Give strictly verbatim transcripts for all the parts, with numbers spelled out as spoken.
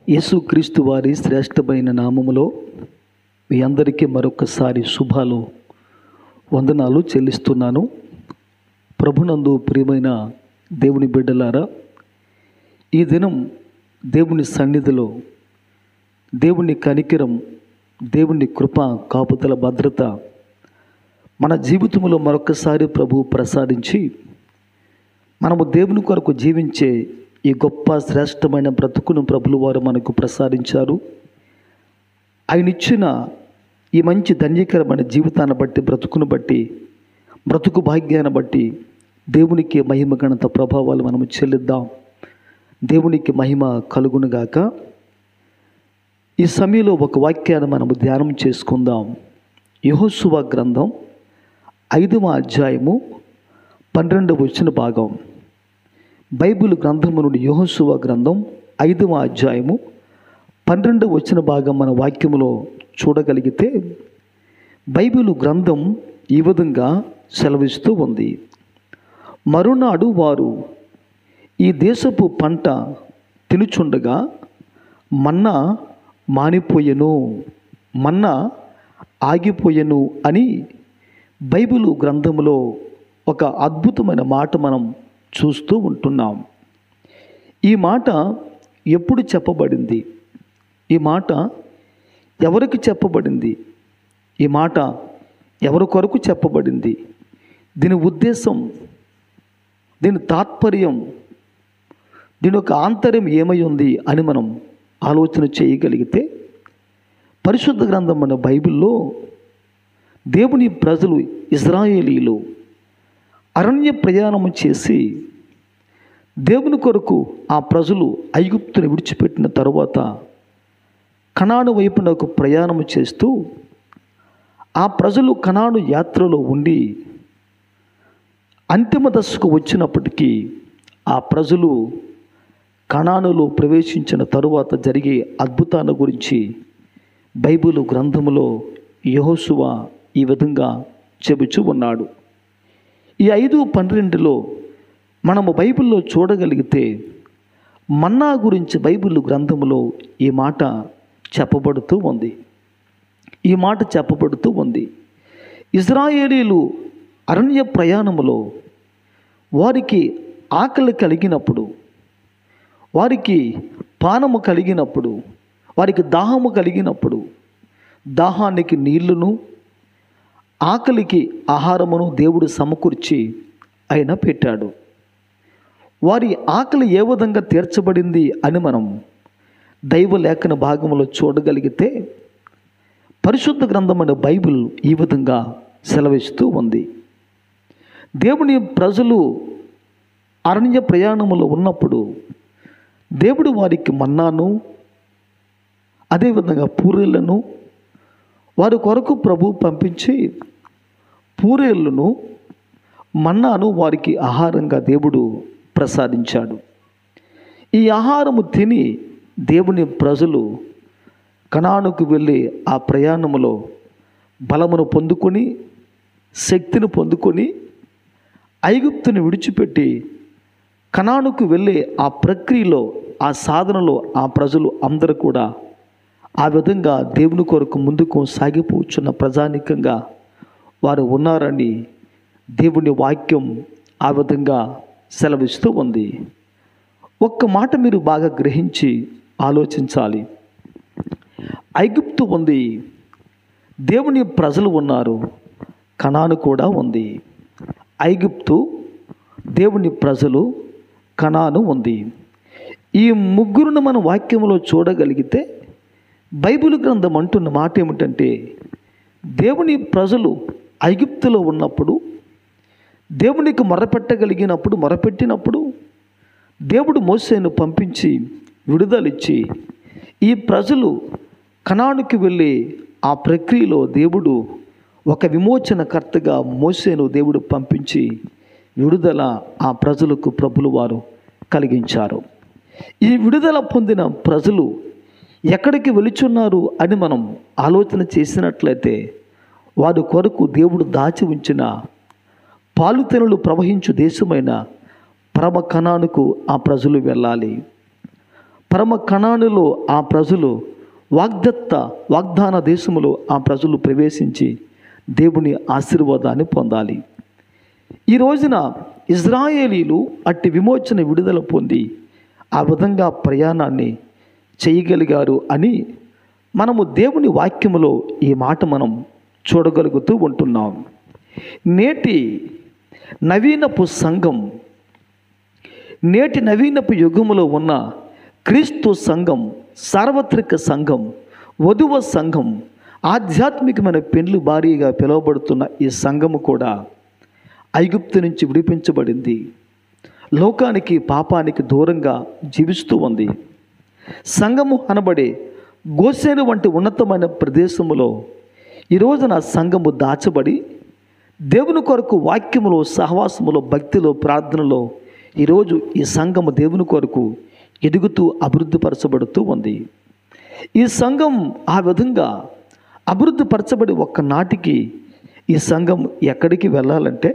యేసుక్రీస్తు వారి శ్రేష్టమైన నామములో మీ అందరికీ మరొకసారి శుభాలు వందనాలు చెల్లిస్తున్నాను. ప్రభునందు ప్రియమైన దేవుని బిడ్డలారా, ఈ దినం దేవుని సన్నిధిలో దేవుని కనికరం, దేవుని కృప, కాపుదల, భద్రత మన జీవితంలో మరొకసారి ప్రభు ప్రసాదించి మనము దేవుని కొరకు జీవించే ఈ గొప్ప శ్రేష్టమైన బ్రతుకును ప్రభులు వారు మనకు ప్రసాదించారు. ఆయన ఇచ్చిన ఈ మంచి ధన్యకరమైన జీవితాన్ని బట్టి, బ్రతుకును బట్టి, బ్రతుకు భాగ్యాన్ని బట్టి దేవునికి మహిమ, ఘనత, ప్రభావాలు మనము చెల్లిద్దాం. దేవునికి మహిమ కలుగునుగాక. ఈ సమయంలో ఒక వాక్యాన్ని మనము ధ్యానం చేసుకుందాం. యెహోషువ గ్రంథం ఐదవ అధ్యాయము పన్నెండవ వచన భాగం. బైబిల్ గ్రంథము నుండి యెహోషువ గ్రంథం ఐదవ అధ్యాయము పన్నెండవ వచన భాగం మన వాక్యములో చూడగలిగితే, బైబిల్ గ్రంథం ఈ విధంగా సెలవిస్తూ ఉంది. మరునాడు వారు ఈ దేశపు పంట తినుచుండగా మన్నా మానిపోయెను, మన్నా ఆగిపోయెను అని బైబిల్ గ్రంథంలో ఒక అద్భుతమైన మాట మనం చూస్తూ ఉంటున్నాం. ఈ మాట ఎప్పుడు చెప్పబడింది? ఈ మాట ఎవరికి చెప్పబడింది? ఈ మాట ఎవరి కొరకు చెప్పబడింది? దీని ఉద్దేశం, దీని తాత్పర్యం, దీని యొక్క ఆంతర్యం ఏమై ఉంది అని మనం ఆలోచన చేయగలిగితే, పరిశుద్ధ గ్రంథం మన బైబిల్లో దేవుని ప్రజలు ఇశ్రాయేలీలు అరణ్య ప్రయాణము చేసి దేవుని కొరకు ఆ ప్రజలు ఐగుప్తుని విడిచిపెట్టిన తరువాత కనాను వైపునకు ప్రయాణము చేస్తూ ఆ ప్రజలు కనాను యాత్రలో ఉండి అంతిమ దశకు వచ్చినప్పటికీ ఆ ప్రజలు కనానులో ప్రవేశించిన తరువాత జరిగే అద్భుతాల గురించి బైబిల్ గ్రంథములో యెహోషువ ఈ విధంగా చెబుచూ ఉన్నాడు. ఈ ఐదు పన్నెండులో మనము బైబిల్లో చూడగలిగితే మన్నా గురించి బైబిల్ గ్రంథములో ఈ మాట చెప్పబడుతూ ఉంది. ఈ మాట చెప్పబడుతూ ఉంది. ఇశ్రాయేలీలు అరణ్య ప్రయాణములో వారికి ఆకలి కలిగినప్పుడు, వారికి పానము కలిగినప్పుడు, వారికి దాహము కలిగినప్పుడు దాహానికి నీళ్లును, ఆకలికి ఆహారమును దేవుడు సమకూర్చి ఆయన పెట్టాడు. వారి ఆకలి ఏ విధంగా తీర్చబడింది అని మనం దైవ లేఖన భాగంలో చూడగలిగితే, పరిశుద్ధ గ్రంథమైన బైబిల్ ఈ విధంగా సెలవిస్తూ ఉంది. దేవుని ప్రజలు అరణ్య ప్రయాణములో ఉన్నప్పుడు దేవుడు వారికి మన్నాను, అదేవిధంగా పూరేళ్లను వారి కొరకు ప్రభు పంపించి పూరేళ్లను, మన్నాను వారికి ఆహారంగా దేవుడు ప్రసాదించాడు. ఈ ఆహారము తిని దేవుని ప్రజలు కనానుకు వెళ్ళి ఆ ప్రయాణములో బలమును పొందుకొని, శక్తిని పొందుకొని, ఐగుప్తుని విడిచిపెట్టి కనానుకు వెళ్ళే ఆ ప్రక్రియలో, ఆ సాధనలో ఆ ప్రజలు అందరూ కూడా ఆ విధంగా దేవుని కొరకు ముందుకు సాగిపోచున్న ప్రజానికంగా వారు ఉన్నారని దేవుని వాక్యం ఆ విధంగా సెలవిస్తూ ఉంది. ఒక్క మాట మీరు బాగా గ్రహించి ఆలోచించాలి. ఐగుప్తు ఉంది, దేవుని ప్రజలు ఉన్నారు, కనాను కూడా ఉంది. ఐగుప్తు, దేవుని ప్రజలు, కనాను ఉంది. ఈ ముగ్గురును మన వాక్యంలో చూడగలిగితే బైబిల్ గ్రంథం అంటున్న మాట ఏమిటంటే, దేవుని ప్రజలు ఐగుప్తులో ఉన్నప్పుడు, దేవునికి మొరపెట్టగలిగినప్పుడు, మొరపెట్టినప్పుడు దేవుడు మోసేను పంపించి విడుదలిచ్చి ఈ ప్రజలు కనానుకి వెళ్ళి ఆ ప్రక్రియలో దేవుడు ఒక విమోచనకర్తగా మోసేను దేవుడు పంపించి విడుదల ఆ ప్రజలకు ప్రభులు వారు కలిగించారు. ఈ విడుదల పొందిన ప్రజలు ఎక్కడికి వెళుచున్నారు అని మనం ఆలోచన చేసినట్లయితే, వారి కొరకు దేవుడు దాచి ఉంచిన పాలుతెనులు ప్రవహించు దేశమైన పరమ కనానుకు ఆ ప్రజలు వెళ్ళాలి. పరమ కణానులో ఆ ప్రజలు వాగ్దత్త వాగ్దాన దేశములో ఆ ప్రజలు ప్రవేశించి దేవుని ఆశీర్వాదాన్ని పొందాలి. ఈ రోజున ఇజ్రాయేలీలు అట్టి విమోచన విడుదల పొంది ఆ విధంగా ప్రయాణాన్ని చేయగలిగారు అని మనము దేవుని వాక్యములో ఈ మాట మనం చూడగలుగుతూ ఉంటున్నాం. నేటి నవీనపు సంఘం, నేటి నవీనపు యుగములో ఉన్న క్రీస్తు సంఘం, సార్వత్రిక సంఘం, వధువ సంఘం, ఆధ్యాత్మికమైన పెండ్లు భారీగా పిలువబడుతున్న ఈ సంఘము కూడా ఐగుప్తు నుంచి విడిపించబడింది. లోకానికి పాపానికి దూరంగా జీవిస్తూ ఉంది. సంఘము అనబడే గోసేను వంటి ఉన్నతమైన ప్రదేశములో ఈ రోజున సంఘము దాచబడి దేవుని కొరకు వాక్యములో, సహవాసములో, భక్తిలో, ప్రార్థనలో ఈరోజు ఈ సంఘము దేవుని కొరకు ఎదుగుతూ అభివృద్ధి పరచబడుతూ ఉంది. ఈ సంఘం ఆ విధంగా అభివృద్ధి పరచబడి ఒక్క నాటికి ఈ సంఘం ఎక్కడికి వెళ్ళాలంటే,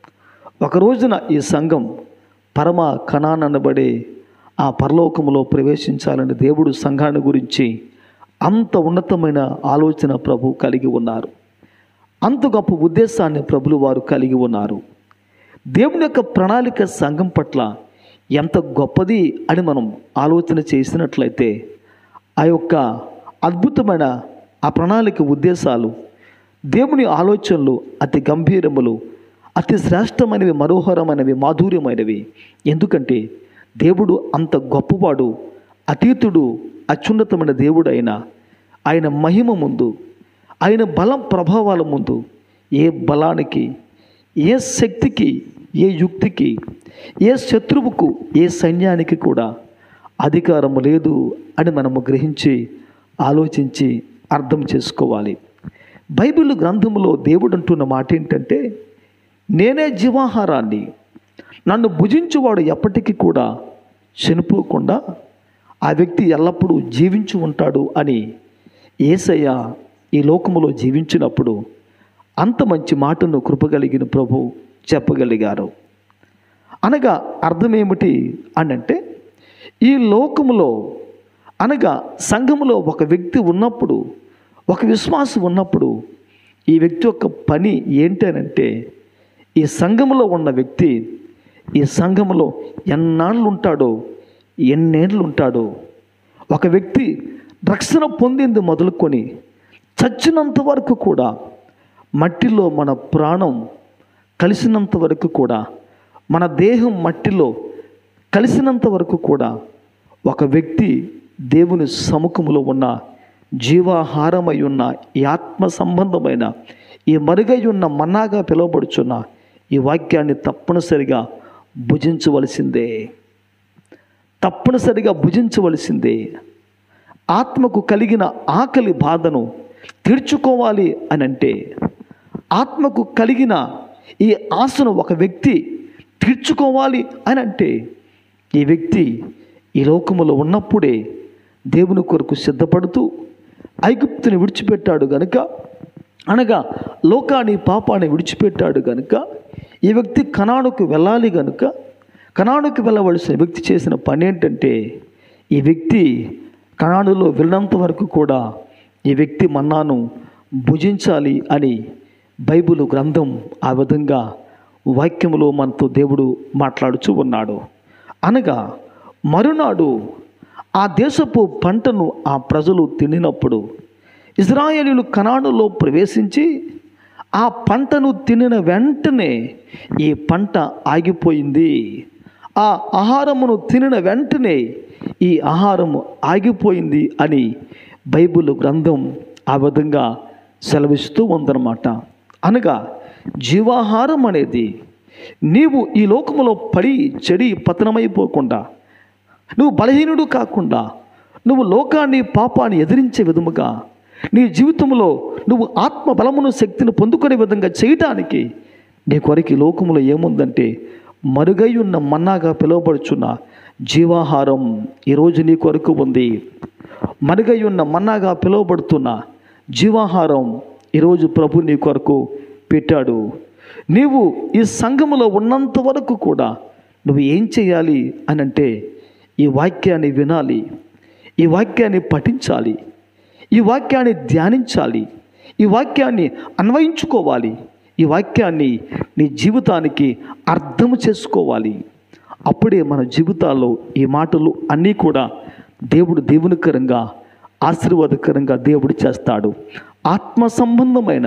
ఒక రోజున ఈ సంఘం పరమ కనాన్ అనబడే ఆ పరలోకములో ప్రవేశించాలని దేవుడు సంఘాన్ని గురించి అంత ఉన్నతమైన ఆలోచన ప్రభు కలిగి ఉన్నారు. అంత గొప్ప ఉద్దేశాన్ని ప్రభులు వారు కలిగి ఉన్నారు. దేవుని యొక్క ప్రణాళిక సంఘం పట్ల ఎంత గొప్పది అని మనం ఆలోచన చేసినట్లయితే, ఆ యొక్క అద్భుతమైన ఆ ప్రణాళిక ఉద్దేశాలు, దేవుని ఆలోచనలు అతి గంభీరములు, అతి శ్రేష్టమైనవి, మనోహరమైనవి, మాధుర్యమైనవి. ఎందుకంటే దేవుడు అంత గొప్పవాడు, అతీతుడు, అత్యున్నతమైన దేవుడు అయిన ఆయన మహిమ ముందు, ఆయన బలం ప్రభావాల ముందు ఏ బలానికి, ఏ శక్తికి, ఏ యుక్తికి, ఏ శత్రువుకు, ఏ సైన్యానికి కూడా అధికారం లేదు అని మనము గ్రహించి ఆలోచించి అర్థం చేసుకోవాలి. బైబిల్ గ్రంథంలో దేవుడు అంటున్న మాట ఏంటంటే, నేనే జీవాహారాన్ని, నన్ను భుజించువాడు ఎప్పటికీ కూడా చనిపోకుండా ఆ వ్యక్తి ఎల్లప్పుడూ జీవించి ఉంటాడు అని యేసయ్య ఈ లోకములో జీవించినప్పుడు అంత మంచి మాటను కృపగలిగిన ప్రభు చెప్పగలిగారు. అనగా అర్థమేమిటి అని అంటే, ఈ లోకములో అనగా సంఘములో ఒక వ్యక్తి ఉన్నప్పుడు, ఒక విశ్వాసం ఉన్నప్పుడు ఈ వ్యక్తి యొక్క పని ఏంటనంటే, ఈ సంఘములో ఉన్న వ్యక్తి ఈ సంఘములో ఎన్నాళ్ళు ఉంటాడో, ఎన్నేళ్ళు ఉంటాడో, ఒక వ్యక్తి రక్షణ పొందింది మొదలుకొని చచ్చినంత వరకు కూడా, మట్టిలో మన ప్రాణం కలిసినంత వరకు కూడా, మన దేహం మట్టిలో కలిసినంత వరకు కూడా ఒక వ్యక్తి దేవుని సముఖములో ఉన్న జీవాహారమై ఉన్న ఈ ఆత్మ సంబంధమైన ఈ మరుగై ఉన్న మన్నాగా పిలువబడుచున్న ఈ వాక్యాన్ని తప్పనిసరిగా భుజించవలసిందే, తప్పనిసరిగా భుజించవలసిందే. ఆత్మకు కలిగిన ఆకలి బాధను తీర్చుకోవాలి అని అంటే, ఆత్మకు కలిగిన ఈ ఆశను ఒక వ్యక్తి తీర్చుకోవాలి అని అంటే, ఈ వ్యక్తి ఈ లోకములో ఉన్నప్పుడే దేవుని కొరకు సిద్ధపడుతూ ఐగుప్తుని విడిచిపెట్టాడు గనుక, అనగా లోకాన్ని పాపాన్ని విడిచిపెట్టాడు గనుక, ఈ వ్యక్తి కనానుకు వెళ్ళాలి గనుక, కనానుకు వెళ్ళవలసిన వ్యక్తి చేసిన పని ఏంటంటే, ఈ వ్యక్తి కనానులో వెళ్ళినంత వరకు కూడా ఈ వ్యక్తి మన్నాను భుజించాలి అని బైబిల్ గ్రంథం ఆ విధంగా వాక్యములో మనతో దేవుడు మాట్లాడుచూ ఉన్నాడు. అనగా మరునాడు ఆ దేశపు పంటను ఆ ప్రజలు తినినప్పుడు, ఇశ్రాయేలీయులు కనానులో ప్రవేశించి ఆ పంటను తినిన వెంటనే ఈ పంట ఆగిపోయింది. ఆ ఆహారమును తినిన వెంటనే ఈ ఆహారము ఆగిపోయింది అని బైబిల్ గ్రంథం ఆ విధంగా సెలవిస్తూ ఉందన్నమాట. అనగా జీవాహారం అనేది నీవు ఈ లోకములో పడి చెడి పతనమైపోకుండా, నువ్వు బలహీనుడు కాకుండా, నువ్వు లోకాన్ని పాపాన్ని ఎదిరించే విధముగా నీ జీవితంలో నువ్వు ఆత్మ బలమును శక్తిని పొందుకునే విధంగా చేయటానికి నీ కొరకు లోకములో ఏముందంటే, మరుగై ఉన్న మన్నాగా పిలువబడుచున్న జీవాహారం ఈరోజు నీ కొరకు ఉంది. మరుగై ఉన్న మన్నాగా పిలువబడుతున్న జీవాహారం ఈరోజు ప్రభు నీ కొరకు పెట్టాడు. నీవు ఈ సంఘములో ఉన్నంత వరకు కూడా నువ్వు ఏం చేయాలి అని అంటే, ఈ వాక్యాన్ని వినాలి, ఈ వాక్యాన్ని పఠించాలి, ఈ వాక్యాన్ని ధ్యానించాలి, ఈ వాక్యాన్ని అన్వయించుకోవాలి, ఈ వాక్యాన్ని నీ జీవితానికి అర్థం చేసుకోవాలి. అప్పుడే మన జీవితాల్లో ఈ మాటలు అన్నీ కూడా దేవుడు దేవునికరంగా ఆశీర్వాదకరంగా దేవుడు చేస్తాడు. ఆత్మ సంబంధమైన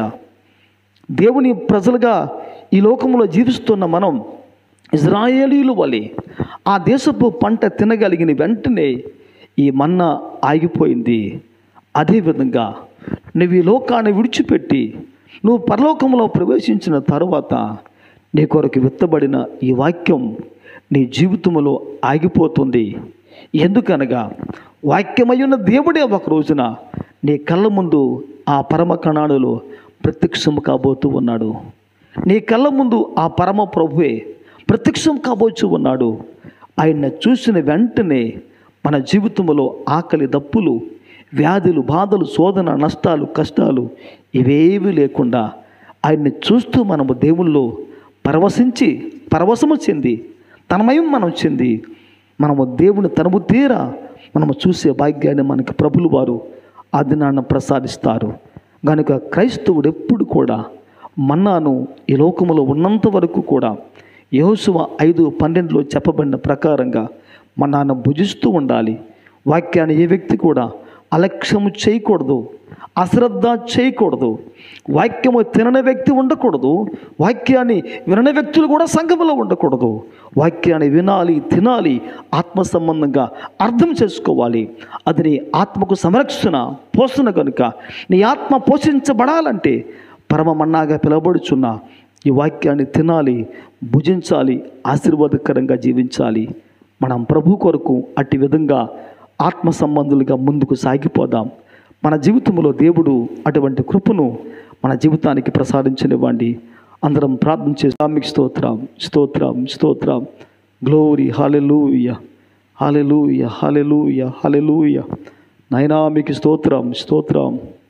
దేవుని ప్రజలుగా ఈ లోకంలో జీవిస్తున్న మనం ఇజ్రాయేలీయుల వలె ఆ దేశపు పంట తినగలిగిన వెంటనే ఈ మన్నా ఆగిపోయింది. అదేవిధంగా నువ్వు ఈ లోకాన్ని విడిచిపెట్టి నువ్వు పరలోకంలో ప్రవేశించిన తరువాత నీ కొరకు విత్తబడిన ఈ వాక్యం నీ జీవితంలో ఆగిపోతుంది. ఎందుకనగా వాక్యమయ్యున్న దేవుడే ఒక రోజున నీ కళ్ళ ముందు ఆ పరమ కణాలలో ప్రత్యక్షం కాబోతూ ఉన్నాడు. నీ కళ్ళ ముందు ఆ పరమ ప్రభువే ప్రత్యక్షం కాబోతూ ఉన్నాడు. ఆయన చూసిన వెంటనే మన జీవితంలో ఆకలి దప్పులు, వ్యాధులు, బాధలు, శోధన, నష్టాలు, కష్టాలు ఇవేవి లేకుండా ఆయన్ని చూస్తూ మనము దేవుల్లో పరవశించి పరవశము చెంది తనమయం మనం చెంది మనము దేవుని తనము తీరా మనము చూసే భాగ్యాన్ని మనకి ప్రభులు వారు ఆ దినాన్న ప్రసాదిస్తారు. కనుక క్రైస్తవుడు ఎప్పుడు కూడా మన్నాను ఈ లోకములో ఉన్నంత వరకు కూడా యెహోషువ ఐదు పన్నెండులో చెప్పబడిన ప్రకారంగా మన్నాను భుజిస్తూ ఉండాలి. వాక్యాన్ని ఏ వ్యక్తి కూడా అలక్ష్యము చేయకూడదు, అశ్రద్ధ చేయకూడదు. వాక్యము తినని వ్యక్తి ఉండకూడదు, వాక్యాన్ని వినని వ్యక్తులు కూడా సంఘములో ఉండకూడదు. వాక్యాన్ని వినాలి, తినాలి, ఆత్మ సంబంధంగా అర్థం చేసుకోవాలి. అది నీ ఆత్మకు సంరక్షణ, పోషణ. కనుక నీ ఆత్మ పోషించబడాలంటే పరమ మన్నాగా పిలువబడుచున్న ఈ వాక్యాన్ని తినాలి, భుజించాలి, ఆశీర్వాదకరంగా జీవించాలి. మనం ప్రభు కొరకు అట్టి విధంగా ఆత్మ సంబంధులుగా ముందుకు సాగిపోదాం. మన జీవితంలో దేవుడు అటువంటి కృపను మన జీవితానికి ప్రసాదించనివ్వండి. అందరం ప్రార్థన చేస్తాం. మీకు స్తోత్రం, స్తోత్రం, స్తోత్రం. Glory, hallelujah, hallelujah, hallelujah, hallelujah. నాయనా మీకు స్తోత్రం, స్తోత్రం.